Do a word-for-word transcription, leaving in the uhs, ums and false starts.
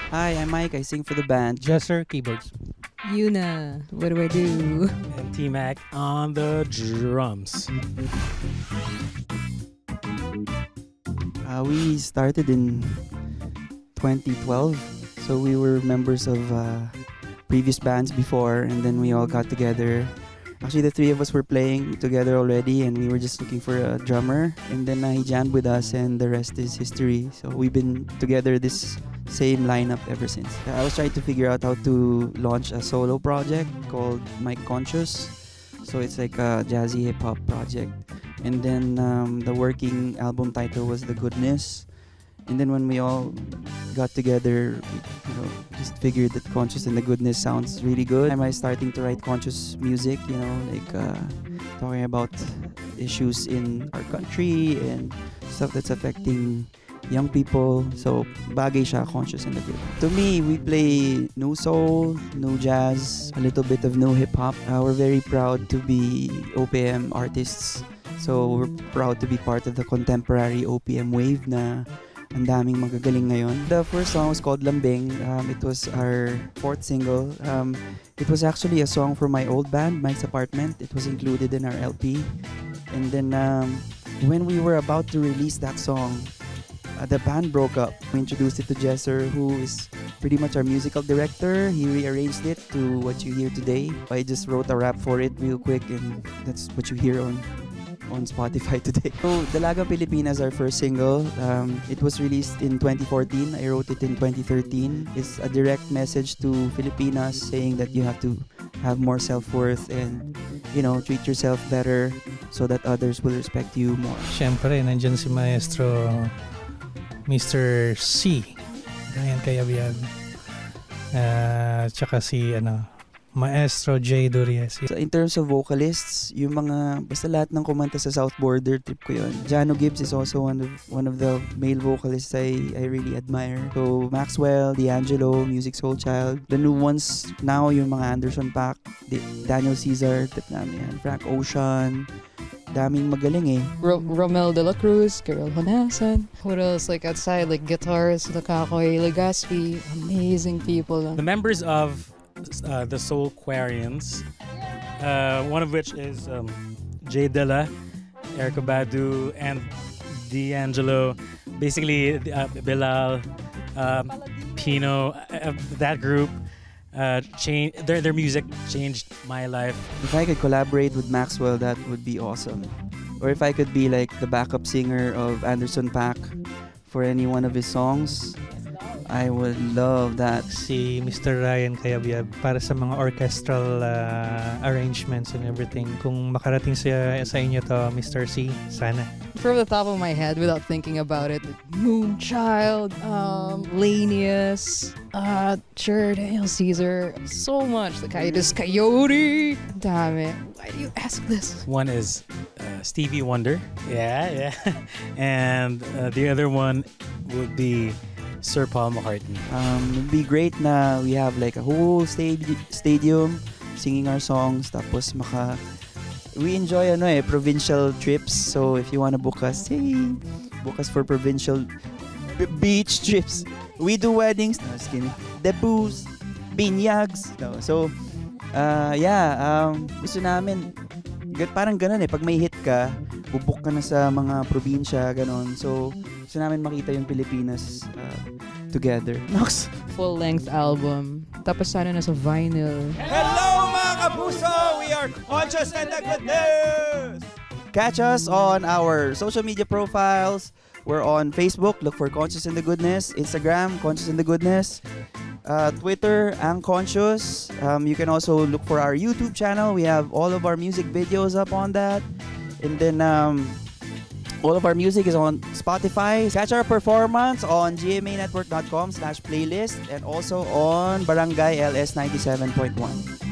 Hi, I'm Mike. I sing for the band. Jesser, keyboards. Yuna, what do I do? And T-Mac on the drums. Uh, we started in twenty twelve, so we were members of uh, previous bands before, and then we all got together. Actually, the three of us were playing together already, and we were just looking for a drummer. And then uh, he jammed with us, and the rest is history. So we've been together this same lineup ever since. I was trying to figure out how to launch a solo project called Mike Conscious. So it's like a jazzy hip hop project. And then um, the working album title was The Goodness. And then when we all got together, we, you know, just figured that Conscious and The Goodness sounds really good. Am I starting to write conscious music, you know, like uh, talking about issues in our country and stuff that's affecting young people. So bagay siya, Conscious and The Good. To me, we play new soul, new jazz, a little bit of new hip hop. Uh, we're very proud to be O P M artists. So we're proud to be part of the contemporary O P M wave na ang daming magagaling ngayon. The first song was called Lambing. Um, it was our fourth single. Um, it was actually a song from my old band, Mike's Apartment. It was included in our L P. And then um, when we were about to release that song, uh, the band broke up. We introduced it to Jesser, who is pretty much our musical director. He rearranged it to what you hear today. I just wrote a rap for it real quick, and that's what you hear on on Spotify today. So, Dalagang Pilipinas, our first single. Um, it was released in twenty fourteen. I wrote it in twenty thirteen. It's a direct message to Filipinas saying that you have to have more self-worth and, you know, treat yourself better so that others will respect you more. Siyempre, nandyan si Maestro Mister C. Ryan Cayabyab. Uh, tsaka si ano, Maestro J. Duriez. So in terms of vocalists, yung mga basta lahat ng kumanta sa South Border, trip ko yun. Jano Gibbs is also one of one of the male vocalists I I really admire. So Maxwell, D'Angelo, Music Soul Child. The new ones now yung mga Anderson .Paak, D- Daniel Caesar, tip namin yan. Frank Ocean. Daming magaling eh. Ro- Romel De La Cruz, Carol Honasan. What else? Like outside, like guitars, Lakakoy, Legaspi. Amazing people. The members of uh, the Soul Quarians, uh, one of which is um, Jay Dilla, Erykah Badu, and D'Angelo. Basically, uh, Bilal, um, Pino, uh, that group. Uh, change their their music changed my life. If I could collaborate with Maxwell, that would be awesome. Or if I could be like the backup singer of Anderson .Paak for any one of his songs, I would love that. Si Mister Ryan Cayabyab para sa mga orchestral uh, arrangements and everything. Kung makarating sa, sa inyo to, Mister C, sana. From the top of my head, without thinking about it, Moonchild, um, Lanius, uh, sure, Daniel Caesar, so much. The Coyotes Coyote. Damn it. Why do you ask this? One is uh, Stevie Wonder, yeah, yeah, and uh, the other one would be Sir Paul McCartney. Um, it'd be great na we have like a whole stadi- stadium singing our songs. Tapos maka we enjoy ano eh provincial trips. So if you wanna book us, hey, book us for provincial b- beach trips. We do weddings, no, just kidding. Debuts, binyags. No. So uh, yeah, um, gusto namin parang ganun eh, pag may hit ka, bubuk ka na sa mga probinsya, ganun. So, gusto namin makita yung Pilipinas uh, together. Nox! Full-length album. Tapos sana nasa vinyl. Hello mga kapuso! We are Conscious and the Good News! Catch us on our social media profiles. We're on Facebook, look for Conscious and the Goodness. Instagram, Conscious and the Goodness. Uh, Twitter, Ang Conscious. Um, you can also look for our YouTube channel. We have all of our music videos up on that. And then um, all of our music is on Spotify. Catch our performance on gmanetwork.com slash playlist and also on Barangay L S ninety-seven point one.